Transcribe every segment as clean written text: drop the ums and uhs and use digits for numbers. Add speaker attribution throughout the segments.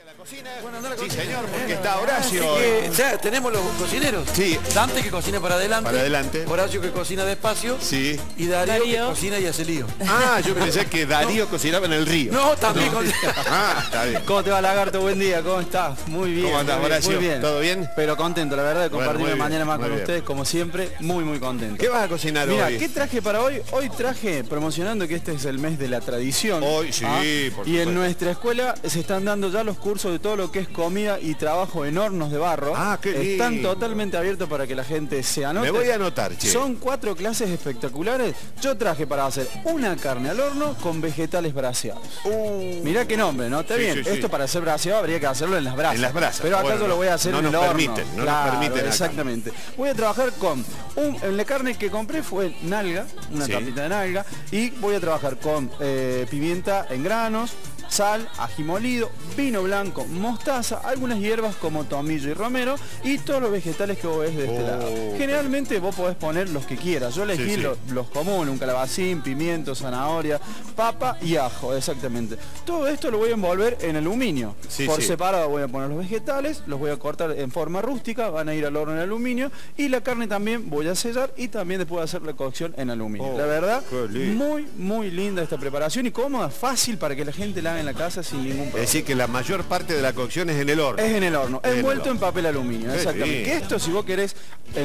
Speaker 1: La cocina.
Speaker 2: Bueno, anda a la
Speaker 1: sí,
Speaker 2: cocina.
Speaker 1: señor, porque está Horacio.
Speaker 2: Ya tenemos los cocineros.
Speaker 1: Sí.
Speaker 2: Dante que cocina para adelante.
Speaker 1: Para adelante.
Speaker 2: Horacio que cocina despacio.
Speaker 1: Sí.
Speaker 2: Y Darío que cocina y hace lío.
Speaker 1: Ah, yo pensé que Darío cocinaba en el río.
Speaker 2: No, también
Speaker 1: No. Ah, está bien.
Speaker 3: ¿Cómo te va, Lagarto? Buen día, ¿cómo estás? Muy bien.
Speaker 1: ¿Cómo andás,
Speaker 3: muy bien,
Speaker 1: Horacio?
Speaker 3: muy bien.
Speaker 1: ¿Todo bien?
Speaker 3: Pero contento, la verdad, de compartir
Speaker 1: Bueno, muy
Speaker 3: mañana
Speaker 1: bien,
Speaker 3: más
Speaker 1: muy
Speaker 3: con
Speaker 1: bien.
Speaker 3: ustedes, como siempre, muy contento.
Speaker 1: ¿Qué vas a cocinar
Speaker 3: Mira,
Speaker 1: hoy?
Speaker 3: ¿qué traje para hoy? Hoy traje, promocionando que este es el mes de la tradición.
Speaker 1: Hoy, sí, por
Speaker 3: Y en
Speaker 1: supuesto.
Speaker 3: nuestra escuela se están dando ya los cursos de todo lo que es comida y trabajo en hornos de barro.
Speaker 1: Ah, qué lindo.
Speaker 3: Están totalmente abiertos para que la gente se anote.
Speaker 1: Me voy a anotar, che.
Speaker 3: Son 4 clases espectaculares. Yo traje para hacer una carne al horno con vegetales braseados. Mirá qué nombre, ¿no? Está
Speaker 1: Sí,
Speaker 3: bien.
Speaker 1: sí, sí.
Speaker 3: Esto para hacer braseado habría que hacerlo en las brasas.
Speaker 1: En las brasas.
Speaker 3: Pero acá
Speaker 1: Bueno,
Speaker 3: yo lo voy a hacer
Speaker 1: no
Speaker 3: en el
Speaker 1: nos
Speaker 3: horno.
Speaker 1: permiten, no nos
Speaker 3: Claro,
Speaker 1: permiten acá.
Speaker 3: exactamente. Voy a trabajar con en la carne que compré fue nalga, una
Speaker 1: Sí.
Speaker 3: tapita de nalga, y voy a trabajar con pimienta en granos, sal, ají molido, vino blanco, mostaza, algunas hierbas como tomillo y romero y todos los vegetales que vos ves de este lado. Generalmente vos podés poner los que quieras. Yo elegí
Speaker 1: Sí, sí.
Speaker 3: los comunes, un calabacín, pimiento, zanahoria, papa y ajo, exactamente. Todo esto lo voy a envolver en aluminio.
Speaker 1: Sí,
Speaker 3: Por
Speaker 1: sí.
Speaker 3: separado voy a poner los vegetales, los voy a cortar en forma rústica, van a ir al horno en aluminio y la carne también voy a sellar y también después hacer la cocción en aluminio.
Speaker 1: Oh,
Speaker 3: La verdad,
Speaker 1: qué lindo.
Speaker 3: muy linda esta preparación y cómoda, fácil para que la gente la haga en la casa sin ningún
Speaker 1: Es
Speaker 3: problema.
Speaker 1: decir, que la mayor parte de la cocción es en el horno.
Speaker 3: Es en el horno,
Speaker 1: En el
Speaker 3: envuelto
Speaker 1: horno.
Speaker 3: en papel aluminio,
Speaker 1: Qué
Speaker 3: exactamente.
Speaker 1: lindo.
Speaker 3: Que esto, si vos querés,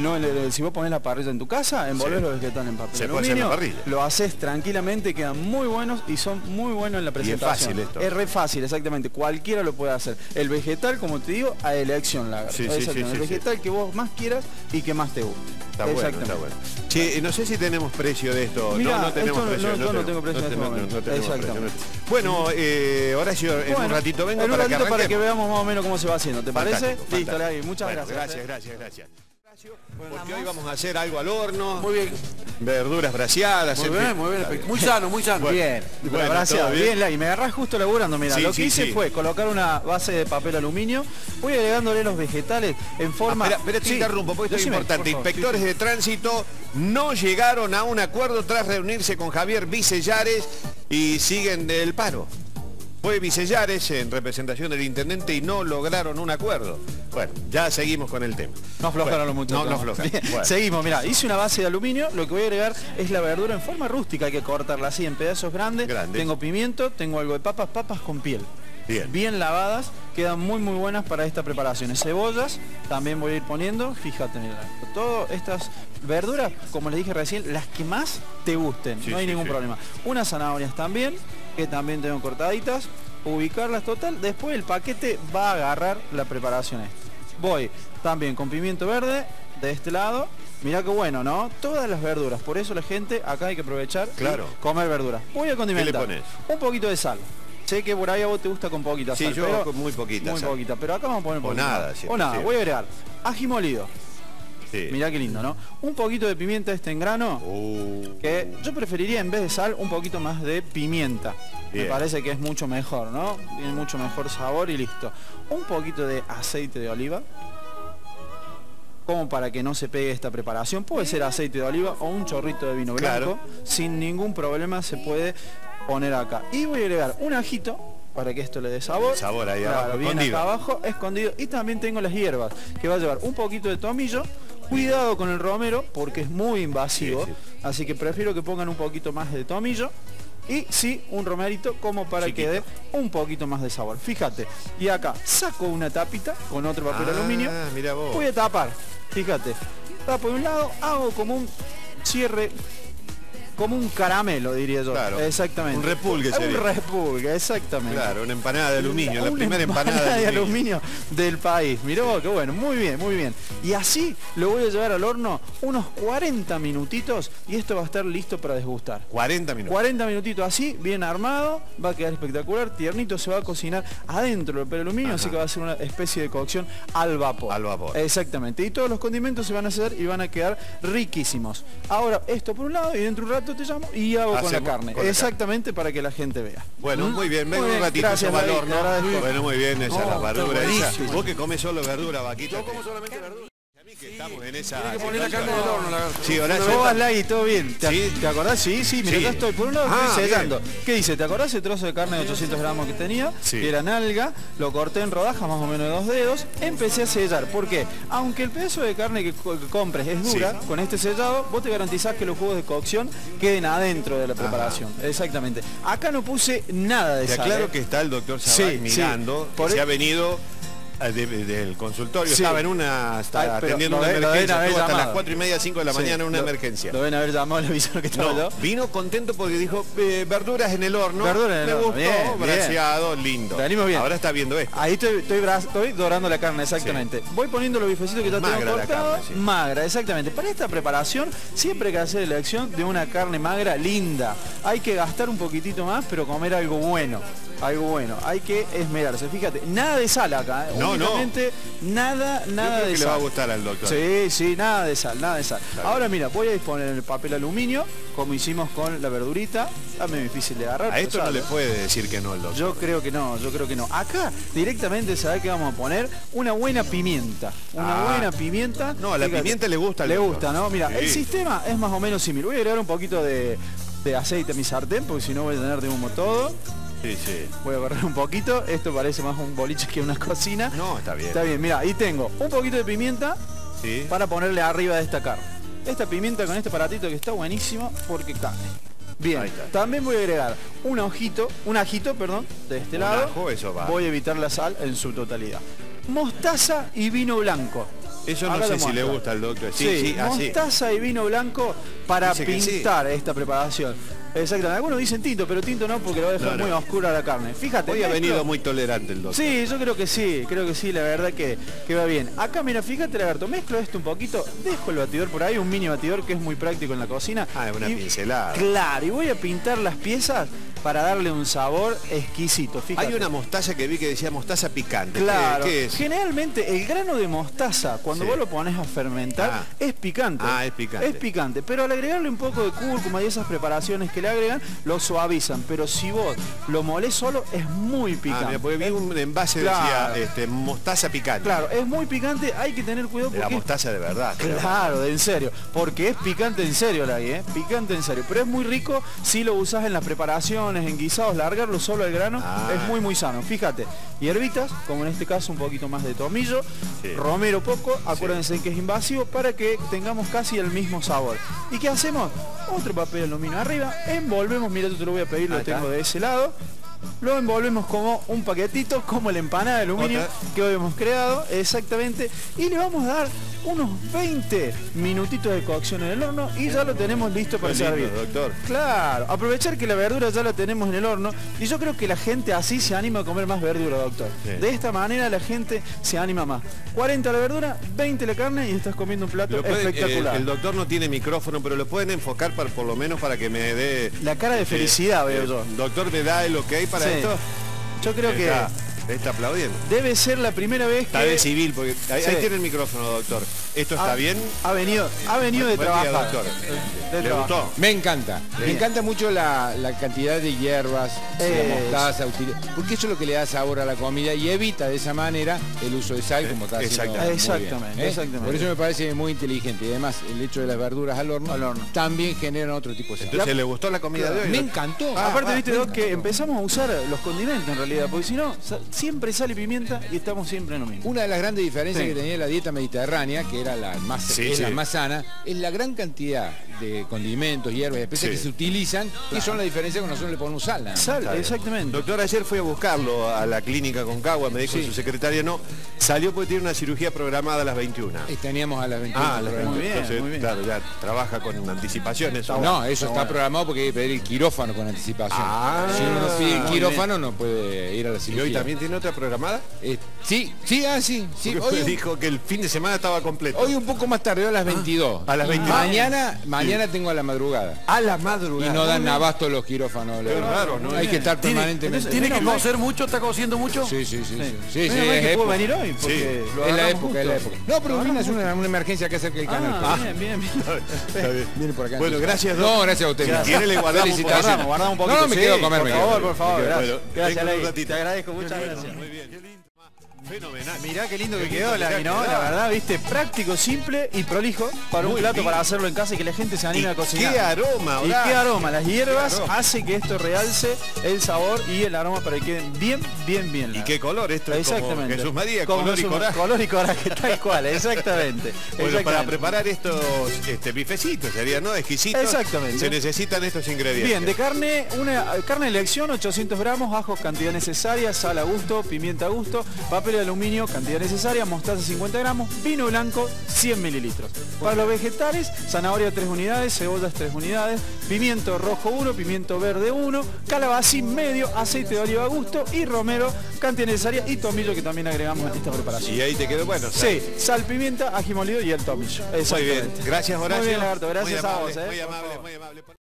Speaker 3: si vos ponés la parrilla en tu casa, envolvés
Speaker 1: Sí.
Speaker 3: los vegetales en papel
Speaker 1: Se puede hacer en la
Speaker 3: aluminio,
Speaker 1: parrilla.
Speaker 3: lo haces tranquilamente, quedan muy buenos y son muy buenos en la presentación.
Speaker 1: fácil esto.
Speaker 3: Es re fácil, exactamente, cualquiera lo puede hacer. El vegetal, como te digo, a elección, Lagarto.
Speaker 1: Sí, sí,
Speaker 3: Exactamente.
Speaker 1: sí,
Speaker 3: El
Speaker 1: sí,
Speaker 3: vegetal que vos más quieras y que más te guste.
Speaker 1: Está bueno, está bueno. Che, no sé si tenemos precio de esto.
Speaker 3: Mirá,
Speaker 1: no tenemos
Speaker 3: esto
Speaker 1: precio.
Speaker 3: no tengo precio en este momento.
Speaker 1: no tenemos precio.
Speaker 3: Exactamente.
Speaker 1: Bueno, Horacio, en un
Speaker 3: Bueno,
Speaker 1: ratito vengo
Speaker 3: en un
Speaker 1: para
Speaker 3: ratito
Speaker 1: que
Speaker 3: para que
Speaker 1: arranquemos.
Speaker 3: veamos más o menos cómo se va haciendo. ¿Te parece?
Speaker 1: Fantástico,
Speaker 3: Listo,
Speaker 1: fantástico.
Speaker 3: Lagui, muchas
Speaker 1: Bueno,
Speaker 3: gracias.
Speaker 1: gracias. Porque hoy vamos a hacer algo al horno.
Speaker 2: Muy bien.
Speaker 1: Verduras braseadas.
Speaker 2: Muy
Speaker 1: en
Speaker 2: bien,
Speaker 1: fin.
Speaker 2: muy bien.
Speaker 1: Está
Speaker 2: Muy sano, muy sano.
Speaker 1: Bueno.
Speaker 3: Bien,
Speaker 1: Bueno,
Speaker 3: gracias.
Speaker 1: todo bien.
Speaker 3: Bien, Lagui, me agarrás justo laburando. Mira,
Speaker 1: Sí,
Speaker 3: lo que
Speaker 1: sí,
Speaker 3: hice
Speaker 1: sí.
Speaker 3: fue colocar una base de papel aluminio. Voy agregándole los vegetales en forma.
Speaker 1: Espera, te
Speaker 3: Sí,
Speaker 1: interrumpo porque esto es
Speaker 3: decime,
Speaker 1: importante.
Speaker 3: por favor.
Speaker 1: Inspectores de tránsito no llegaron a un acuerdo tras reunirse con Javier Vicellares y siguen del paro. Fue Vicellares en representación del intendente y no lograron un acuerdo. Bueno, ya seguimos con el tema.
Speaker 3: No aflojaron los muchachos.
Speaker 1: No aflojaron.
Speaker 3: Bien,
Speaker 1: Bueno.
Speaker 3: seguimos, mira, hice una base de aluminio, lo que voy a agregar es la verdura en forma rústica, hay que cortarla así en pedazos grandes. Tengo pimiento, tengo algo de papas con piel. Bien lavadas, quedan muy buenas para esta preparación. Cebollas también voy a ir poniendo, fíjate, mira, todas estas verduras, como les dije recién, las que más te gusten,
Speaker 1: Sí,
Speaker 3: no hay
Speaker 1: sí,
Speaker 3: ningún
Speaker 1: sí.
Speaker 3: problema. Unas zanahorias también, que también tengo cortaditas, ubicarlas total, después el paquete va a agarrar la preparación esta. Voy también con pimiento verde de este lado. Mirá qué bueno, ¿no? Todas las verduras. Por eso la gente acá hay que aprovechar y comer verduras. Voy a condimentar.
Speaker 1: ¿Qué le pones?
Speaker 3: Un poquito de sal. Sé que por ahí a vos te gusta con poquita
Speaker 1: Sí,
Speaker 3: sal.
Speaker 1: yo
Speaker 3: pero
Speaker 1: con muy poquita
Speaker 3: Muy
Speaker 1: sal.
Speaker 3: poquita. Pero acá vamos a poner
Speaker 1: O
Speaker 3: poquito
Speaker 1: nada,
Speaker 3: más.
Speaker 1: sí,
Speaker 3: O nada.
Speaker 1: sí.
Speaker 3: Voy a agregar ají molido.
Speaker 1: Sí.
Speaker 3: Mirá qué lindo, ¿no? Un poquito de pimienta en grano. Que yo preferiría en vez de sal un poquito más de pimienta.
Speaker 1: Bien.
Speaker 3: Me parece que es mucho mejor, ¿no? Tiene mucho mejor sabor y listo. Un poquito de aceite de oliva. Como para que no se pegue esta preparación. Puede ser aceite de oliva o un chorrito de vino blanco. Sin ningún problema se puede poner acá. Y voy a agregar un ajito para que esto le dé sabor.
Speaker 1: El sabor ahí
Speaker 3: Claro,
Speaker 1: abajo,
Speaker 3: bien
Speaker 1: escondido.
Speaker 3: acá abajo, escondido. Y también tengo las hierbas, que va a llevar un poquito de tomillo. Cuidado con el romero porque es muy invasivo.
Speaker 1: Sí,
Speaker 3: Así que prefiero que pongan un poquito más de tomillo. Y sí, un romerito como para que
Speaker 1: Chiquito.
Speaker 3: dé un poquito más de sabor. Fíjate. Y acá saco una tapita con otro papel aluminio.
Speaker 1: Mirá vos.
Speaker 3: Voy a tapar. Fíjate. Tapo de un lado, hago como un cierre, como un caramelo, diría yo.
Speaker 1: Claro.
Speaker 3: Exactamente.
Speaker 1: Un repulgue sería.
Speaker 3: Un repulgue, exactamente.
Speaker 1: Claro, una empanada de aluminio, la
Speaker 3: Una
Speaker 1: primera empanada
Speaker 3: de aluminio del país. Mirá vos, qué bueno, muy bien, muy bien. Y así lo voy a llevar al horno unos 40 minutitos y esto va a estar listo para desgustar.
Speaker 1: 40 minutos.
Speaker 3: 40 minutitos así, bien armado, va a quedar espectacular, tiernito, se va a cocinar adentro del papel aluminio, así que va a ser una especie de cocción al vapor.
Speaker 1: Al vapor.
Speaker 3: Exactamente, y todos los condimentos se van a hacer y van a quedar riquísimos. Ahora, esto por un lado y dentro de un rato te llamo y hago con la
Speaker 1: Hacemos
Speaker 3: carne.
Speaker 1: con la
Speaker 3: Exactamente, para que la gente vea.
Speaker 1: Bueno, muy bien, venga
Speaker 3: Muy
Speaker 1: un
Speaker 3: bien,
Speaker 1: ratito
Speaker 3: gracias,
Speaker 1: eso va al
Speaker 3: David, te
Speaker 1: horno.
Speaker 3: agradezco.
Speaker 1: Bueno, muy bien, esa es la
Speaker 3: No,
Speaker 1: verdura
Speaker 3: está
Speaker 1: esa.
Speaker 3: buenísimo.
Speaker 1: Vos que comes solo verdura, vaquita.
Speaker 2: Yo como solamente verdura.
Speaker 1: Que estamos en esa...
Speaker 2: Tiene que poner la carne del horno, lagarto.
Speaker 1: Sí, Horacio.
Speaker 3: ¿Cómo vas, Lagui? ¿Todo bien?
Speaker 1: ¿Sí?
Speaker 3: ¿Te acordás? Sí, mira,
Speaker 1: Sí.
Speaker 3: acá estoy. Por un lado estoy sellando. ¿Qué dice? ¿Te acordás ese trozo de carne de 800 gramos que tenía?
Speaker 1: Sí.
Speaker 3: Que era nalga. Lo corté en rodajas más o menos de 2 dedos. Empecé a sellar. ¿Por qué? Aunque el pedazo de carne que compres es dura, con este sellado, vos te garantizás que los jugos de cocción queden adentro de la preparación. Exactamente. Acá no puse nada de sal.
Speaker 1: Claro que está el doctor Sabay mirando, que se ha venido del consultorio, estaba en una, atendiendo una emergencia, estuvo hasta las 4:30, 5 de la mañana en una emergencia.
Speaker 3: Lo ven haber llamado, le avisaron que estaba yo.
Speaker 1: Vino contento porque dijo, verduras en el horno, me gustó, braseado, lindo.
Speaker 3: Venimos bien.
Speaker 1: Ahora está viendo esto.
Speaker 3: Ahí estoy dorando la carne, exactamente. Voy poniendo los bifecitos que ya tengo cortado. Magra, exactamente. Para esta preparación siempre hay que hacer elección de una carne magra linda. Hay que gastar un poquitito más, pero comer algo bueno. Hay que esmerarse. Fíjate, nada de sal acá, únicamente nada de sal.
Speaker 1: Le va a gustar al doctor.
Speaker 3: Sí, nada de sal. Ahora mira, voy a disponer el papel aluminio, como hicimos con la verdurita. Es muy difícil de agarrar.
Speaker 1: A esto no le puede decir que no el doctor.
Speaker 3: Yo creo que no. Acá directamente sabe que vamos a poner una buena pimienta. Buena pimienta.
Speaker 1: No, a la pimienta le gusta al doctor.
Speaker 3: Le gusta, ¿no? Mira, el sistema es más o menos similar. Voy a agregar un poquito de aceite a mi sartén, porque si no voy a tener de humo todo.
Speaker 1: Sí.
Speaker 3: Voy a agarrar un poquito. Esto parece más un boliche que una cocina.
Speaker 1: No, está bien.
Speaker 3: Está bien, mira, ahí tengo un poquito de pimienta para ponerle arriba de esta carne. Esta pimienta con este aparatito que está buenísimo porque cae. Bien, también voy a agregar un ajito, de este lado.
Speaker 1: Ajo, eso va.
Speaker 3: Voy a evitar la sal en su totalidad. Mostaza y vino blanco.
Speaker 1: Eso no sé si le gusta al doctor. Sí,
Speaker 3: mostaza y vino blanco para pintar esta preparación. Exactamente, algunos dicen tinto, pero tinto no, porque lo va a dejar muy oscura la carne. Fíjate.
Speaker 1: Hoy ha venido muy tolerante el doctor.
Speaker 3: Sí, yo creo que sí, la verdad que va bien. Acá, mira, fíjate, lagarto, mezclo esto un poquito, dejo el batidor por ahí, un mini batidor que es muy práctico en la cocina.
Speaker 1: Es una pincelada.
Speaker 3: Claro, y voy a pintar las piezas para darle un sabor exquisito. Fíjate.
Speaker 1: Hay una mostaza que vi que decía mostaza picante.
Speaker 3: Claro.
Speaker 1: ¿Qué es?
Speaker 3: Generalmente el grano de mostaza, cuando vos lo pones a fermentar, es picante.
Speaker 1: Es picante.
Speaker 3: Es picante, pero al agregarle un poco de cúrcuma y esas preparaciones que le agregan, lo suavizan. Pero si vos lo molés solo, es muy picante.
Speaker 1: Porque vi un envase decía mostaza picante.
Speaker 3: Claro, es muy picante, hay que tener cuidado porque...
Speaker 1: La mostaza de verdad.
Speaker 3: Claro, en serio. Porque es picante en serio, picante en serio. Pero es muy rico si lo usás en las preparaciones, en guisados, largarlo solo al grano es muy sano. Fíjate, hierbitas, como en este caso un poquito más de tomillo, romero poco, acuérdense que es invasivo, para que tengamos casi el mismo sabor. ¿Y qué hacemos? Otro papel aluminio arriba, envolvemos, mira, yo te lo voy a pedir, lo tengo de ese lado. Lo envolvemos como un paquetito, como la empanada de aluminio que hoy hemos creado, exactamente, y le vamos a dar unos 20 minutitos de cocción en el horno y ya lo tenemos listo para servir.
Speaker 1: Doctor.
Speaker 3: Claro, aprovechar que la verdura ya la tenemos en el horno y yo creo que la gente así se anima a comer más verdura, doctor. De esta manera la gente se anima más. 40 la verdura, 20 la carne y estás comiendo un plato espectacular.
Speaker 1: El doctor no tiene micrófono, pero lo pueden enfocar por lo menos para que me dé...
Speaker 3: La cara de felicidad veo yo.
Speaker 1: Doctor, ¿me da el ok para esto?
Speaker 3: Yo creo que...
Speaker 1: Está aplaudiendo.
Speaker 3: Debe ser la primera vez que...
Speaker 1: Está de civil, porque ahí tiene el micrófono, doctor. ¿Esto está bien?
Speaker 3: Ha venido de trabajar.
Speaker 1: Doctor. ¿Le gustó?
Speaker 4: Me encanta. Me encanta mucho la cantidad de hierbas, la mostaza, porque eso es lo que le da sabor a la comida y evita de esa manera el uso de sal, como está haciendo
Speaker 3: exactamente.
Speaker 4: Por eso me parece muy inteligente. Y además, el hecho de las verduras al horno también generan otro tipo de sabor.
Speaker 1: Entonces, ¿le gustó la comida de hoy?
Speaker 4: Me encantó.
Speaker 3: Aparte, viste, Doc, que empezamos a usar los condimentos en realidad, porque si no... Siempre sal y pimienta y estamos siempre en lo mismo.
Speaker 4: Una de las grandes diferencias que tenía la dieta mediterránea, que era la más, la más sana, es la gran cantidad de condimentos, hierbas y especias que se utilizan, que son la diferencia cuando nosotros le ponemos sal.
Speaker 3: Sal, exactamente.
Speaker 1: Doctor, ayer fui a buscarlo a la clínica Concagua, me dijo su secretaria, no, salió porque tiene una cirugía programada a las 21.
Speaker 4: Teníamos a las 21.
Speaker 1: A las 21. Entonces, muy bien. Claro, ya trabaja con anticipación eso.
Speaker 4: No, eso está programado porque hay que pedir el quirófano con anticipación. Si uno no pide el quirófano no puede ir a la cirugía.
Speaker 1: ¿Y hoy también tiene otra programada?
Speaker 4: Sí.
Speaker 1: Hoy dijo que el fin de semana estaba completo.
Speaker 4: Hoy un poco más tarde, a las 22.
Speaker 1: A las 22.
Speaker 4: Mañana tengo a la madruada.
Speaker 1: A la madrugada.
Speaker 4: Y no dan abasto los quirófanos.
Speaker 1: Qué raro, ¿no?
Speaker 4: Hay que estar permanentemente.
Speaker 2: ¿Tiene que cocer mucho? ¿Está cociendo mucho?
Speaker 4: Sí.
Speaker 3: ¿Puedo venir hoy?
Speaker 4: Es la época. No, pero es una emergencia que hacer que el canal.
Speaker 3: Bien.
Speaker 4: Viene por acá.
Speaker 1: Bueno, gracias.
Speaker 4: No, gracias a usted.
Speaker 1: ¿Quiere le guardamos un poquito?
Speaker 3: No, me quedo a comer.
Speaker 1: Por favor.
Speaker 3: Gracias,
Speaker 1: Te
Speaker 3: Ley. Te agradezco, muchas gracias.
Speaker 1: Muy bien. Fenomenal.
Speaker 3: Mirá qué lindo que quedó, ¿no? La verdad, viste, práctico, simple y prolijo para un plato para hacerlo en casa y que la gente se anime a cocinar.
Speaker 1: ¡Qué aroma!
Speaker 3: Y qué aroma. Las hierbas hace que esto realce el sabor y el aroma para que queden bien.
Speaker 1: Y qué color esto.
Speaker 3: Exactamente.
Speaker 1: Como Jesús María,
Speaker 3: como
Speaker 1: color y coraje.
Speaker 3: Color y coraje, tal cual, exactamente.
Speaker 1: Bueno, para preparar estos bifecitos, sería, ¿no? Exquisitos.
Speaker 3: Exactamente.
Speaker 1: Se necesitan estos ingredientes.
Speaker 3: Bien, de carne, carne de elección, 800 gramos, ajos, cantidad necesaria, sal a gusto, pimienta a gusto, papel de aluminio, cantidad necesaria, mostaza 50 gramos, vino blanco 100 mililitros. Para los vegetales, zanahoria 3 unidades, cebollas 3 unidades, pimiento rojo 1, pimiento verde 1, calabacín medio, aceite de oliva a gusto y romero, cantidad necesaria y tomillo que también agregamos en esta preparación.
Speaker 1: Y ahí te quedó bueno.
Speaker 3: Sí, sal, pimienta, ají molido y el tomillo.
Speaker 1: Muy bien, gracias Horacio.
Speaker 3: Muy bien, Lagarto, gracias
Speaker 1: muy amable,
Speaker 3: a vos.
Speaker 1: Muy amable, muy amable.